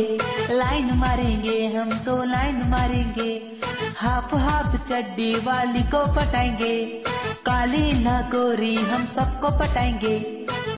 Line मारेंगे हम तो लाइन मारेंगे, हाफ हाफ चड्डी वाली को पटाएंगे, काली ना गोरी हम सबको पटाएंगे।